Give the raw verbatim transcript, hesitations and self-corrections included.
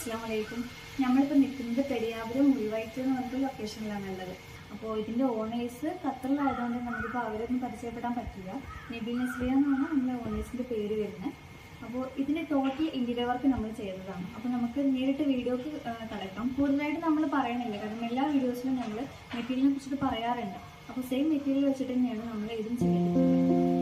അസ്സലാമു അലൈക്കും. നമ്മളിപ്പോൾ നിൽക്കുന്നത് പെരിയാപുരം മുറിവയറ്റ് എന്ന് പറഞ്ഞ ലൊക്കേഷനിലാണ് ഉള്ളത്. അപ്പോൾ ഇതിൻ്റെ ഓണേഴ്സ് ഖത്തറിലായതുകൊണ്ട് നമുക്കിപ്പോൾ അവരൊന്നും പരിചയപ്പെടാൻ പറ്റില്ല. നബീൽ നസ്രിയ എന്നാണ് നമ്മുടെ ഓണേഴ്സിൻ്റെ പേര് വരുന്നത്. അപ്പോൾ ഇതിൻ്റെ ടോട്ടൽ ഇൻറ്റീരിയർ വർക്ക് നമ്മൾ ചെയ്തതാണ്. അപ്പോൾ നമുക്ക് നേരിട്ട് വീഡിയോക്ക് കളക്കാം. കൂടുതലായിട്ട് നമ്മൾ പറയണില്ല, കാരണം എല്ലാ വീഡിയോസിലും നമ്മൾ മെറ്റീരിയലിനെ കുറിച്ചിട്ട് പറയാറുണ്ട്. അപ്പോൾ സെയിം മെറ്റീരിയൽ വെച്ചിട്ട് തന്നെയാണ് നമ്മൾ ഇതും ചെയ്യുന്നത്.